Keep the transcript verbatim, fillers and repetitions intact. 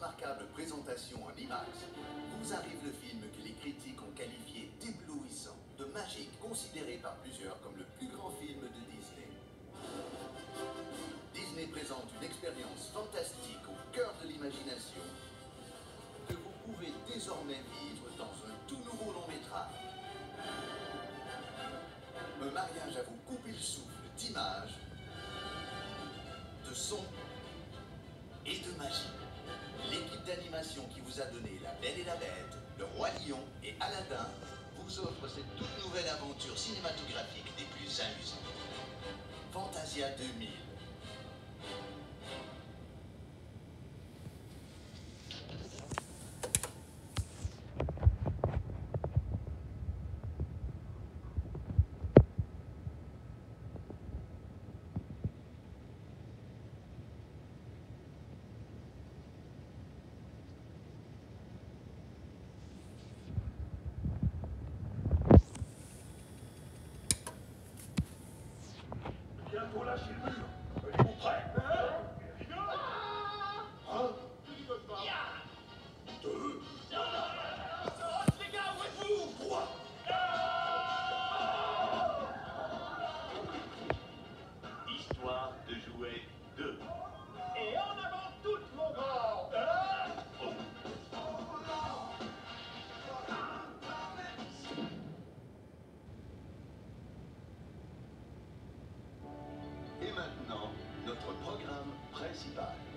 remarquable présentation en IMAX, vous arrive le film que les critiques ont qualifié d'éblouissant, de magique, considéré par plusieurs comme le plus grand film de Disney. Disney présente une expérience fantastique au cœur de l'imagination que vous pouvez désormais vivre dans un tout nouveau long métrage. Un mariage à vous couper le souffle d'images, de sons et de magie. L'équipe d'animation qui vous a donné La Belle et la Bête, Le Roi Lion et Aladdin vous offre cette toute nouvelle aventure cinématographique des plus amusantes. Fantasia deux mille. Bientôt lâcher le mur. Êtes-vous prêts? Un, deux, Les gars, où êtes-vous? trois. Histoire de jouets deux. Et en avant toute mon corps. Et maintenant, notre programme principal.